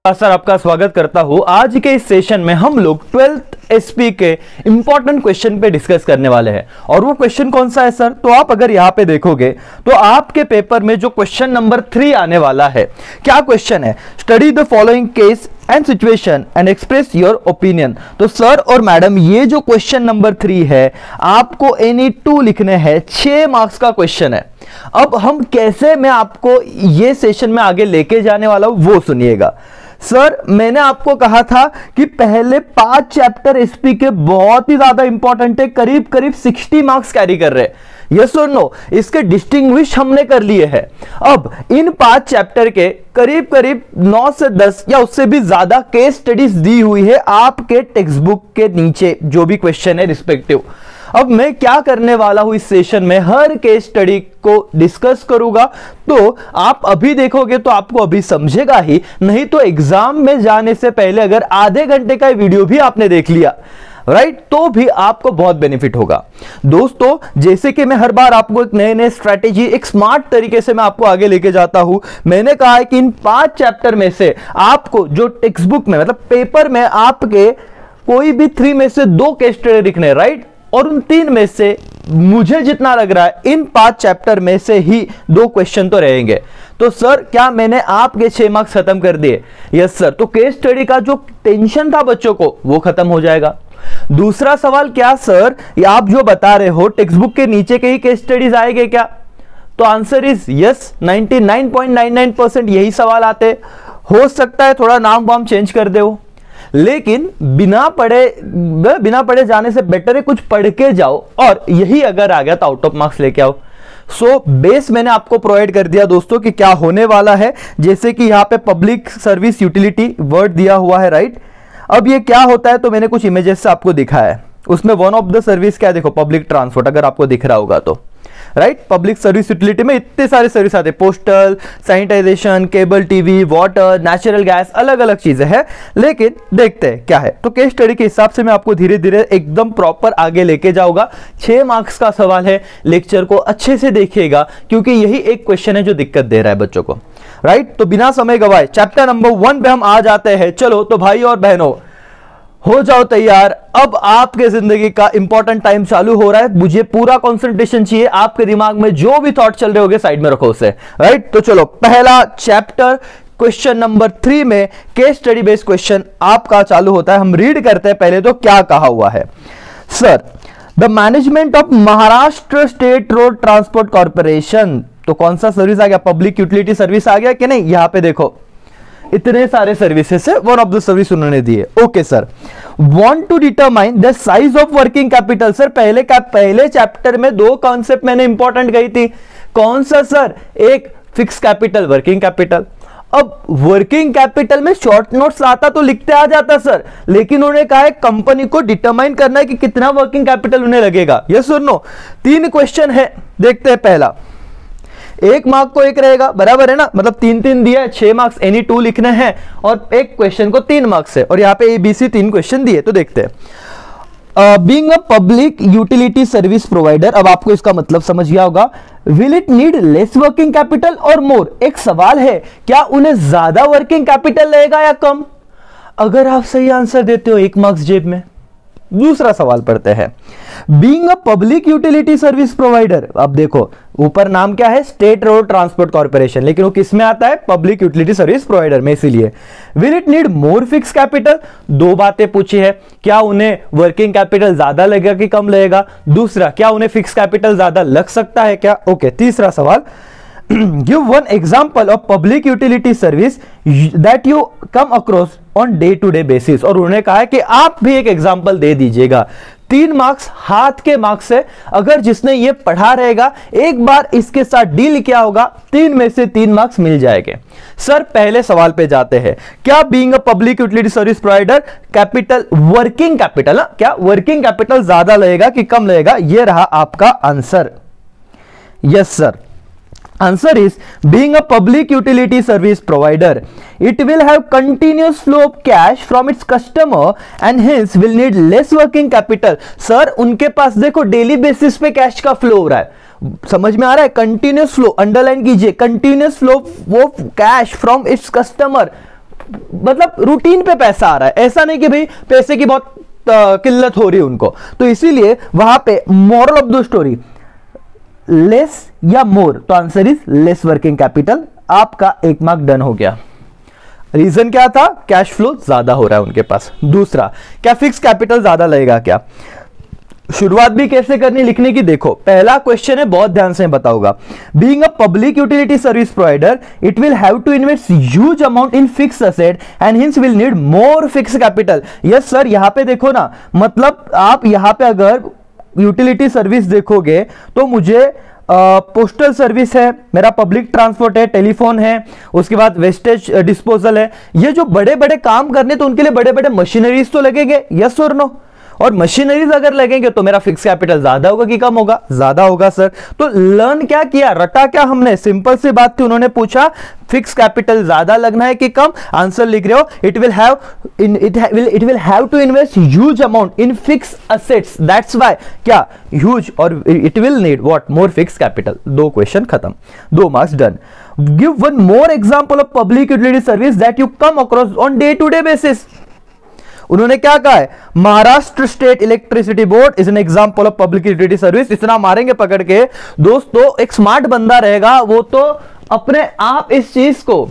Sir आपका स्वागत करता हूं। आज के इस सेशन में हम लोग 12th एसपी के इंपॉर्टेंट क्वेश्चन पे डिस्कस करने वाले हैं। और वो क्वेश्चन कौन सा है सर? तो आप अगर यहां पे देखोगे तो आपके पेपर में जो क्वेश्चन नंबर 3 आने वाला है, क्या क्वेश्चन है? Study the following case and situation and express your opinion. तो सर और मैडम, ये जो क्वेश्चन नंबर 3 है, आपको एनी 2 लिखने हैं। 6 मार्क्स का क्वेश्चन है। अब हम कैसे मैं आपको ये सेशन में आगे लेके जाने वाला हूं वो सुनिएगा। सर मैंने आपको कहा था कि पहले 5 चैप्टर एसपी के बहुत ही ज्यादा इंपॉर्टेंट है, करीब करीब 60 मार्क्स कैरी कर रहे हैं। यस और नो? इसके डिस्टिंग्विश हमने कर लिए हैं। अब इन 5 चैप्टर के करीब करीब 9 से 10 या उससे भी ज्यादा केस स्टडीज दी हुई है आपके टेक्स्ट बुक के नीचे, जो भी क्वेश्चन है रिस्पेक्टिव। अब मैं क्या करने वाला हूं इस सेशन में, हर केस स्टडी को डिस्कस करूंगा। तो आप अभी देखोगे तो आपको अभी समझेगा ही, नहीं तो एग्जाम में जाने से पहले अगर आधे घंटे का वीडियो भी आपने देख लिया राइट, तो भी आपको बहुत बेनिफिट होगा। दोस्तों जैसे कि मैं हर बार आपको एक नए नए स्ट्रैटेजी, एक स्मार्ट तरीके से मैं आपको आगे लेके जाता हूं। मैंने कहा है कि इन 5 चैप्टर में से आपको जो टेक्स्ट बुक में मतलब पेपर में आपके कोई भी 3 में से 2 केस स्टडी लिखने राइट, और उन 3 में से मुझे जितना लग रहा है इन 5 चैप्टर में से ही 2 क्वेश्चन तो रहेंगे। तो सर क्या मैंने आपके 6 मार्क्स खत्म कर दिए? Yes sir. तो केस स्टडी का जो टेंशन था बच्चों को वो खत्म हो जाएगा। दूसरा सवाल, क्या सर आप जो बता रहे हो टेक्स्ट बुक के नीचे के ही केस स्टडीज आएंगे क्या? तो आंसर इज यस। 99.99% यही सवाल आते। हो सकता है थोड़ा नाम वाम चेंज कर दे हो, लेकिन बिना पढ़े जाने से बेटर है कुछ पढ़ के जाओ, और यही अगर आ गया तो आउट ऑफ मार्क्स लेके आओ। सो बेस मैंने आपको प्रोवाइड कर दिया दोस्तों कि क्या होने वाला है। जैसे कि यहां पे पब्लिक सर्विस यूटिलिटी वर्ड दिया हुआ है राइट। अब ये क्या होता है, तो मैंने कुछ इमेजेस से आपको दिखाया है। उसमें वन ऑफ द सर्विस क्या है, देखो पब्लिक ट्रांसपोर्ट, अगर आपको दिख रहा होगा तो राइट। पब्लिक सर्विस यूटिलिटी में इतने सारे सर्विस आते हैं, postal, sanitization, cable TV, water, natural gas, अलग अलग चीजें हैं। लेकिन देखते हैं क्या है। तो केस स्टडी के हिसाब से मैं आपको धीरे धीरे एकदम प्रॉपर आगे लेके जाऊंगा। 6 मार्क्स का सवाल है, लेक्चर को अच्छे से देखिएगा क्योंकि यही एक क्वेश्चन है जो दिक्कत दे रहा है बच्चों को राइट। तो बिना समय गवाए चैप्टर नंबर 1 पे हम आ जाते हैं। चलो तो भाई और बहनों हो जाओ तैयार। अब आपके जिंदगी का इंपॉर्टेंट टाइम चालू हो रहा है। मुझे पूरा कंसंट्रेशन चाहिए। आपके दिमाग में जो भी थॉट चल रहे होंगे साइड में रखो उसे राइट। तो चलो पहला चैप्टर क्वेश्चन नंबर 3 में केस स्टडी बेस्ड क्वेश्चन आपका चालू होता है। हम रीड करते हैं पहले तो क्या कहा हुआ है। Sir the management of Maharashtra state road transport corporation. तो कौन सा सर्विस आ गया? पब्लिक यूटिलिटी सर्विस आ गया कि नहीं? यहां पे देखो इतने सारे सर्विसेज है, वन ऑफ द सर्विस उन्होंने दी है। Okay sir. Want to determine the size of working capital. Sir पहले चैप्टर में 2 कॉन्सेप्ट मैंने इंपॉर्टेंट गई थी। कौन सा सर? एक फिक्स कैपिटल, वर्किंग कैपिटल। अब वर्किंग कैपिटल में शॉर्ट नोट्स आता तो लिखते आ जाता सर, लेकिन उन्होंने कहा है कंपनी को डिटरमाइन करना है कि कितना वर्किंग कैपिटल उन्हें लगेगा। यस और नो? 3 क्वेश्चन है, देखते हैं। पहला 1 मार्क को 1 रहेगा, बराबर है ना? मतलब 3 दिया है, 6 मार्क्स एनी 2 लिखने हैं, और एक क्वेश्चन को 3 मार्क्स है, और यहाँ पे ABC 3 क्वेश्चन दिए। तो देखते हैं। Being a public utility service provider, अब आपको इसका मतलब समझ गया होगा। Will it need less working capital और मोर? एक सवाल है, क्या उन्हें ज्यादा वर्किंग कैपिटल लगेगा या कम? अगर आप सही आंसर देते हो 1 मार्क्स जेब में। दूसरा सवाल पढ़ते हैं। Being a public utility service provider, अब देखो ऊपर नाम क्या है? स्टेट रोड ट्रांसपोर्ट कॉर्पोरेशन, लेकिन वो किस में आता है? पब्लिक यूटिलिटी सर्विस प्रोवाइडर में, इसीलिए। Will it need more fix capital? 2 बातें पूछी है। क्या उन्हें वर्किंग कैपिटल ज्यादा लगेगा कि कम लगेगा? दूसरा, क्या उन्हें फिक्स कैपिटल ज्यादा लग सकता है क्या? ओके। तीसरा सवाल, give one example of public utility service that you come across on day to day basis। और उन्होंने कहा है कि आप भी एक एग्जांपल दे दीजिएगा। 3 मार्क्स हाथ के मार्क्स है। अगर जिसने ये पढ़ा रहेगा, एक बार इसके साथ डील किया होगा, 3 में से 3 मार्क्स मिल जाएंगे। सर पहले सवाल पे जाते हैं। क्या being a public utility service provider capital, working capital, क्या वर्किंग कैपिटल ज्यादा लगेगा कि कम लगेगा? ये रहा आपका answer. Yes sir. Answer is, being a public utility service provider, it will have continuous flow of cash from its customer and hence will need less working capital। Sir उनके पास देखो डेली बेसिस पे cash का flow हो रहा है, समझ में आ रहा है? कंटिन्यूस फ्लो, अंडरलाइन कीजिए, कंटिन्यूस फ्लो वो कैश फ्रॉम इट्स कस्टमर मतलब रूटीन पे पैसा आ रहा है, ऐसा नहीं कि भाई पैसे की बहुत किल्लत हो रही है उनको। तो इसीलिए वहां पे moral of the story less या मोर, तो answer is less working capital. आपका 1 मार्क डन हो गया। रीजन क्या था? कैश फ्लो ज्यादा हो रहा है उनके पास। दूसरा, क्या फिक्स कैपिटल ज्यादा लगेगा क्या? शुरुआत भी कैसे करनी लिखने की, देखो पहला क्वेश्चन है, बहुत ध्यान से बताऊंगा। Being a public utility service provider, it will have to invest huge amount in fix asset and hence will need more fix capital. Yes sir, यहां पे देखो ना, मतलब आप यहां पे अगर यूटिलिटी सर्विस देखोगे तो मुझे पोस्टल सर्विस है, मेरा पब्लिक ट्रांसपोर्ट है, टेलीफोन है, उसके बाद वेस्टेज डिस्पोजल है। ये जो बड़े बड़े काम करने तो उनके लिए बड़े बड़े मशीनरीज तो लगेंगे, यस और नो? और मशीनरीज अगर लगेंगे तो मेरा फिक्स कैपिटल ज्यादा होगा कि कम होगा? ज्यादा होगा सर। तो लर्न क्या किया, रटा क्या हमने? सिंपल सी बात थी, उन्होंने पूछा फिक्स कैपिटल ज्यादा लगना है कि कम? आंसर लिख रहे हो, it will have to invest huge amount in fix assets, that's why क्या ह्यूज, और it will need what? More fix capital. 2 question खत्म, 2 marks done. Give one more example of public utility service that you come across on day to day basis. उन्होंने क्या कहा है? Maharashtra state electricity board is an example of public utility service. इतना मारेंगे पकड़ के दोस्तों, एक स्मार्ट बंदा रहेगा वो तो अपने आप इस चीज को,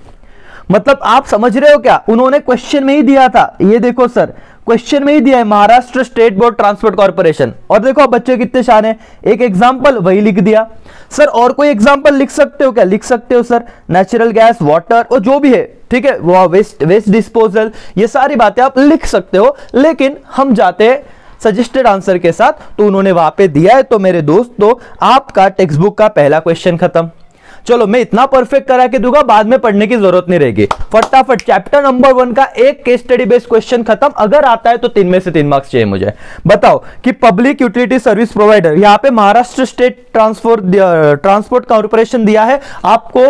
मतलब आप समझ रहे हो क्या? उन्होंने क्वेश्चन में ही दिया था, ये देखो सर क्वेश्चन में ही दिया है, Maharashtra state board transport corporation. और देखो आप बच्चे कितने शान है, एक एग्जांपल वही लिख दिया। सर और कोई एग्जांपल लिख सकते हो क्या? लिख सकते हो सर, नेचुरल गैस, वाटर और जो भी है, ठीक है, वो वेस्ट डिस्पोजल, ये सारी बातें आप लिख सकते हो। लेकिन हम जाते हैं सजेस्टेड आंसर के साथ, तो उन्होंने वहां पे दिया है। तो मेरे दोस्तों, आपका टेक्स्ट बुक का पहला क्वेश्चन खत्म। चलो मैं इतना परफेक्ट करा के दूंगा, बाद में पढ़ने की जरूरत नहीं रहेगी। फटाफट चैप्टर नंबर 1 का एक केस स्टडी बेस्ड क्वेश्चन खत्म। अगर आता है तो 3 में से 3 मार्क्स चाहिए मुझे। बताओ कि पब्लिक यूटिलिटी सर्विस प्रोवाइडर, यहां पे महाराष्ट्र स्टेट ट्रांसपोर्ट कॉर्पोरेशन दिया है, आपको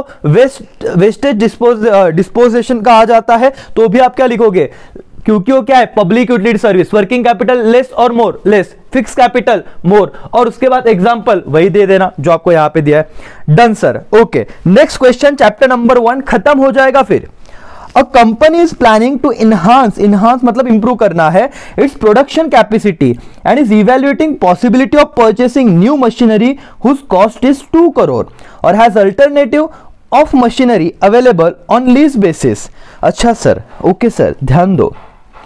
वेस्टेज डिस्पोजेशन कहा जाता है, तो भी आप क्या लिखोगे? क्योंकि वो क्या है? Public utility service. Working capital less और more? Less. Fix capital more, और उसके बाद एग्जांपल वही दे देना जो आपको यहां पे दिया है। Done sir, okay. Next question, chapter number 1 खत्म हो जाएगा। फिर a company is planning to enhance मतलब इंप्रूव करना है its production capacity and is evaluating possibility of purchasing new machinery whose cost is 2 crore और has alternative of machinery available on lease basis. अच्छा sir, okay sir, ध्यान दो।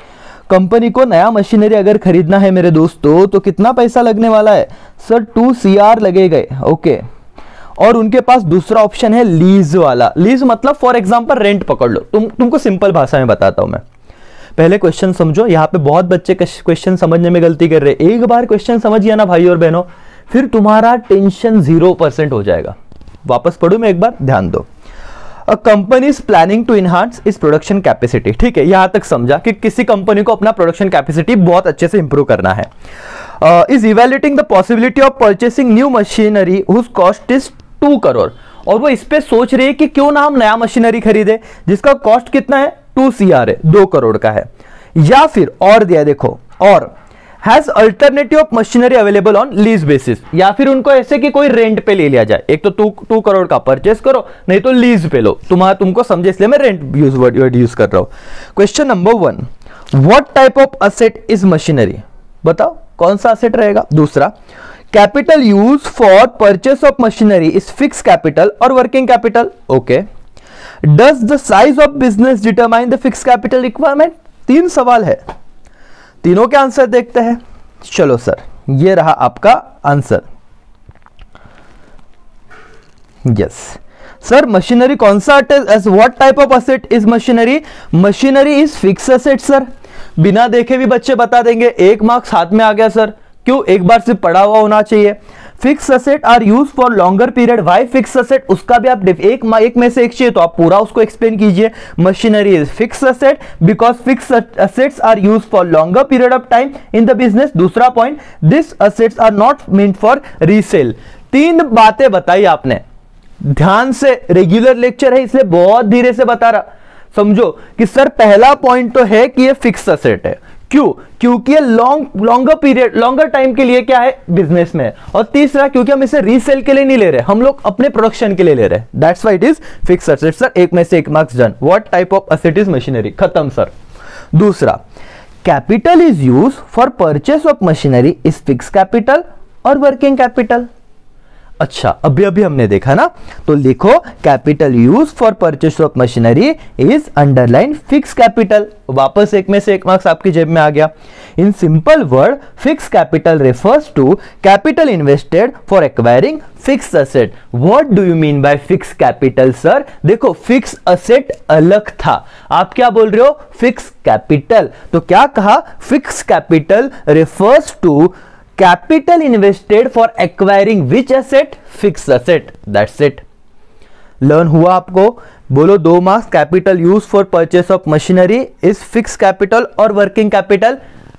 Company को नया machinery अगर खरीदना है मेरे दोस्तों, तो कितना पैसा लगने वाला है? सर 2 CR लगेगा, ओके। और उनके पास दूसरा ऑप्शन है लीज वाला। लीज मतलब फॉर एग्जांपल रेंट पकड़ लो। तुमको सिंपल भाषा में बताता हूं मैं। पहले क्वेश्चन समझो, यहां पे बहुत बच्चे क्वेश्चन समझने में गलती कर रहे हैं। एक बार क्वेश्चन समझ गया ना भाई और बहनों, फिर तुम्हारा टेंशन 0% हो जाएगा। वापस पढ़ू मैं एक बार, ध्यान दो। A company is planning to enhance its production capacity, ठीक है, यहां तक समझा कि किसी कंपनी को अपना प्रोडक्शन कैपेसिटी बहुत अच्छे से इंप्रूव करना है। Is evaluating the possibility of purchasing new machinery whose cost is 2 crore, और वो इस पे सोच रही है कि क्यों ना हम नया मशीनरी खरीदे जिसका कॉस्ट कितना है? 2 CR है, 2 करोड़ का है। या फिर और दिया, देखो, और has alternative of machinery available on lease basis, या फिर उनको ऐसे कि कोई रेंट पे ले लिया जाए। एक तो 2 करोड़ का परचेस करो, नहीं तो लीज पे लो। तुमको समझे इसलिए मैं रेंट वर्ड यूज कर रहा हूं। Question number 1, what type of asset is machinery? बताओ कौन सा असेट रहेगा? दूसरा, capital use for purchase of machinery is fix capital और working capital, okay. Does the size of business determine the fix capital requirement? 3 सवाल है, तीनों के आंसर देखते हैं। चलो सर, ये रहा आपका आंसर। यस सर, मशीनरी कौन सा what type of asset is machinery? Machinery is fix asset sir. बिना देखे भी बच्चे बता देंगे, 1 मार्क्स हाथ में आ गया सर। क्यों? एक बार सिर्फ पढ़ा हुआ होना चाहिए। Fix asset are use for longer period. Why fix asset? उसका भी आप एक में से एक चाहिए तो आप पूरा उसको एक्सप्लेन कीजिए। Machinery is fix asset because fix assets are use for longer period of time in the business. दूसरा point, this assets are not meant for resale. 3 बातें बताई आपने, ध्यान से, रेगुलर लेक्चर है इसलिए बहुत धीरे से बता रहा। समझो कि सर पहला पॉइंट तो है कि ये फिक्स असेट है, क्यों? क्योंकि ये लॉन्गर टाइम के लिए क्या है, बिजनेस में। और तीसरा, क्योंकि हम इसे रीसेल के लिए नहीं ले रहे, हम लोग अपने प्रोडक्शन के लिए ले रहे हैं। That's why it is fixed asset. Sir एक में से एक marks done. What type of asset is machinery? खत्म सर। दूसरा, capital is use for purchase of machinery is fix capital और वर्किंग कैपिटल। अच्छा, अभी हमने देखा ना, तो लिखो capital use for purchase of machinery is underline fix capital. वापस एक में से एक मार्क्स आपकी जेब में आ गया। In simple word, fix capital refers to capital invested for acquiring fix asset. What do you mean by fix capital? Sir देखो, फिक्स असेट अलग था, आप क्या बोल रहे हो, फिक्स कैपिटल। तो क्या कहा, fix capital refers to capital invested for acquiring which asset? Fixed asset. That's it. Learn हुआ आपको? बोलो 2 marks. Capital use for purchase of machinery is fix capital और वर्किंग कैपिटल,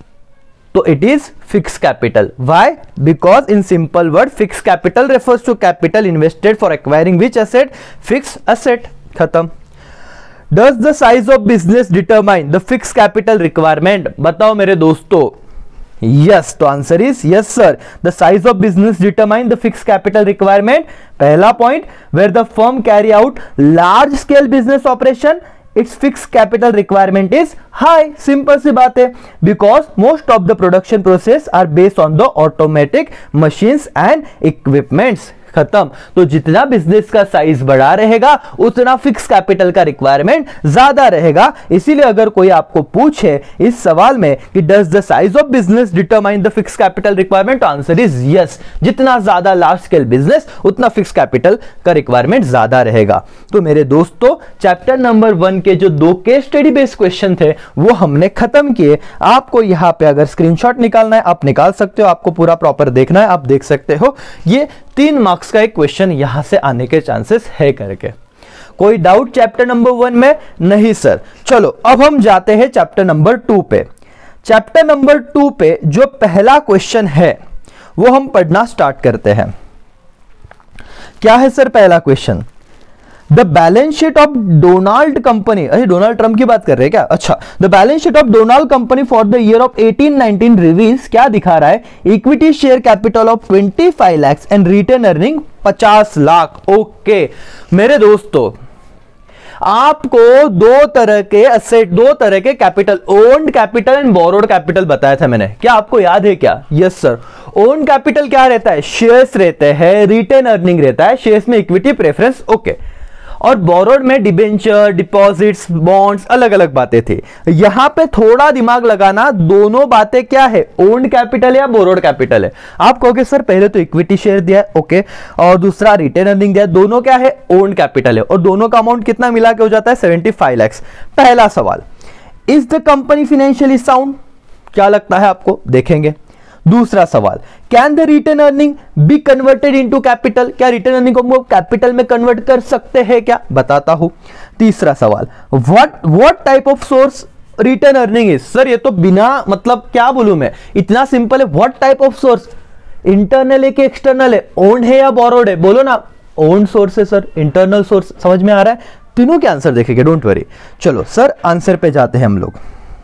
तो it is fix capital. Why? Because in simple word, fix capital refers to capital invested for acquiring which asset? Fix asset. खत्म। Does the size of business determine the fixed capital requirement? बताओ मेरे दोस्तों। Yes, तो answer is yes sir. The size of business determine the fix capital requirement. पहला point, where the firm carry out large scale business operation, its fix capital requirement is high. Simple सी बात है, because most of the production process are based on the automatic machines and equipments. खत्म। तो जितना business का size बड़ा रहेगा उतना फिक्स कैपिटल का रिक्वायरमेंट ज्यादा रहेगा। इसीलिए अगर कोई आपको पूछे इस सवाल में कि does the size of business determine the fix capital requirement, तो आंसर इज यस। जितना ज्यादा लार्ज स्केल बिजनेस उतना फिक्स कैपिटल का रिक्वायरमेंट ज्यादा रहेगा। तो मेरे दोस्तों, चैप्टर नंबर 1 के जो 2 केस स्टडी बेस्ड क्वेश्चन थे वो हमने खत्म किए। आपको यहां पे अगर स्क्रीनशॉट निकालना है आप निकाल सकते हो, आपको पूरा प्रॉपर देखना है आप देख सकते हो। ये 3 मार्क्स का एक क्वेश्चन यहां से आने के चांसेस है करके। कोई डाउट चैप्टर नंबर 1 में? नहीं सर। चलो अब हम जाते हैं चैप्टर नंबर 2 पे। चैप्टर नंबर 2 पे जो पहला क्वेश्चन है वो हम पढ़ना स्टार्ट करते हैं। क्या है सर पहला question? The balance sheet of Donald company, अरे डोनाल्ड ट्रंप की बात कर रहे हैं क्या? अच्छा, the balance sheet of Donald company for the year of 1819 reveals, क्या दिखा रहा है? Equity share capital of 25 lakh and retain earning 50 lakh. Okay मेरे दोस्तों, आपको 2 तरह के असेट, 2 तरह के capital, owned capital and borrowed capital बताया था मैंने। क्या आपको याद है क्या? Yes sir. ओन्ड कैपिटल क्या रहता है? शेयर्स रहते हैं, रिटेन अर्निंग रहता है, शेयर्स में इक्विटी प्रेफरेंस। ओके। और बोरोड में डिबेंचर, डिपॉजिट्स, बॉन्ड्स, अलग अलग बातें थी। यहां पे थोड़ा दिमाग लगाना, दोनों बातें क्या है, ओन्ड कैपिटल या बोरोड कैपिटल है। आप कहोगे सर पहले तो इक्विटी शेयर दिया है, ओके, और दूसरा रिटेन अर्निंग दिया है, दोनों क्या है, ओन्ड कैपिटल है। और दोनों का अमाउंट कितना मिला के हो जाता है? 75 लाख। पहला सवाल, is the company financially sound? क्या लगता है आपको? देखेंगे। दूसरा सवाल, can the retain earning be converted into capital? क्या रिटेन अर्निंग को कैपिटल में कन्वर्ट कर सकते हैं क्या? बताता हूं। तीसरा सवाल, what type of source retain earning is? Sir ये तो बिना मतलब क्या बोलूं मैं, इतना सिंपल है। What type of source, internal है कि एक्सटर्नल है, ओन्ड है या बोरोड है? बोलो ना। ओन्ड सोर्स है सर, इंटरनल सोर्स। समझ में आ रहा है? तीनों के आंसर देखेंगे, डोंट वरी। चलो सर आंसर पे जाते हैं हम लोग।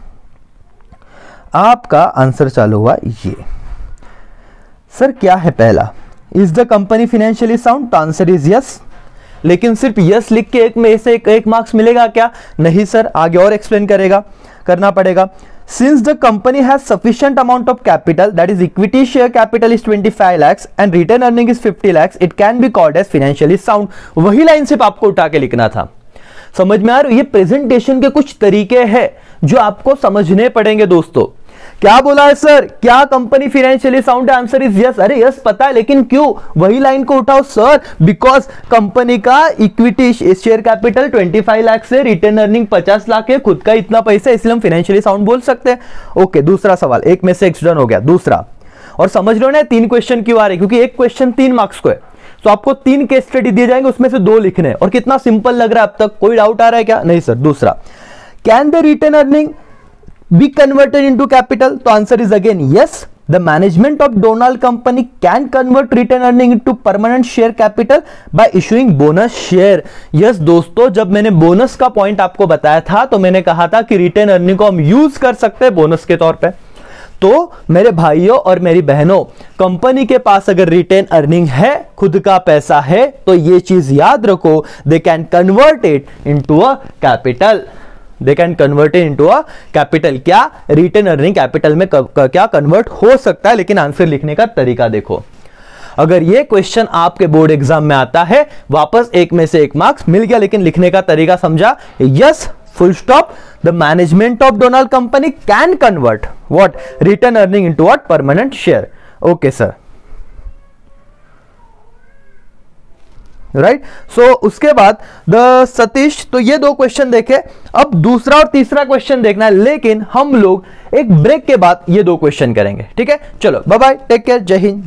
आपका आंसर चालू हुआ ये। सर क्या है पहला, is the company financially sound? तो आंसर इज यस। लेकिन सिर्फ यस लिख के एक में से एक मार्क्स मिलेगा क्या? नहीं सर, आगे और एक्सप्लेन करना पड़ेगा। Since the company has sufficient amount of capital, that is equity share capital is 25 lakh and retain earning is 50 lakh, it can be called as financially sound. वही लाइन सिर्फ आपको उठा के लिखना था। समझ में आ रहा है? ये प्रेजेंटेशन के कुछ तरीके हैं जो आपको समझने पड़ेंगे दोस्तों। क्या बोला है सर, क्या कंपनी फाइनेंशियली साउंड है? Answer is yes. अरे यस पता है, लेकिन क्यों वही लाइन को उठाओ सर? बिकॉज कंपनी का इक्विटी शेयर कैपिटल 25 लाख से रिटेन अर्निंग 50 लाख है, खुद का इतना पैसा, इसलिए हम फाइनेंशियली साउंड बोल सकते हैं। ओके, दूसरा सवाल, एक में से एक्सडन हो गया। दूसरा, और समझ लो ना 3 क्वेश्चन क्यों आ रहे, क्योंकि एक क्वेश्चन 3 मार्क्स को है, तो आपको 3 केस स्टडी दिए जाएंगे, उसमें से 2 लिखने हैं। और कितना सिंपल लग रहा है अब तक? कोई डाउट आ रहा है क्या? नहीं सर। दूसरा, can the retain earning be converted into capital? तो answer is again yes. The management of Donald company can convert retained earning into permanent share capital by issuing bonus share. Yes दोस्तों, जब मैंने bonus का point आपको बताया था तो मैंने कहा था कि रिटेन अर्निंग को हम यूज कर सकते हैं बोनस के तौर पे। तो मेरे भाइयों और मेरी बहनों, कंपनी के पास अगर रिटेन अर्निंग है, खुद का पैसा है, तो ये चीज याद रखो, they can convert it into a capital. They can convert it into a capital. क्या रिटेन अर्निंग कैपिटल में क्या कन्वर्ट हो सकता है, लेकिन आंसर लिखने का तरीका देखो। अगर ये क्वेश्चन आपके बोर्ड एग्जाम में आता है, वापस 1 में से 1 मार्क्स मिल गया, लेकिन लिखने का तरीका समझा? Yes, full stop, the management of Donald company can convert what return earning into what permanent share. Okay sir, right? So उसके बाद द सतीश, तो ये 2 क्वेश्चन देखे, अब दूसरा और तीसरा क्वेश्चन देखना है, लेकिन हम लोग एक ब्रेक के बाद ये 2 क्वेश्चन करेंगे। ठीक है, चलो बाय बाय, टेक केयर, जय हिंद।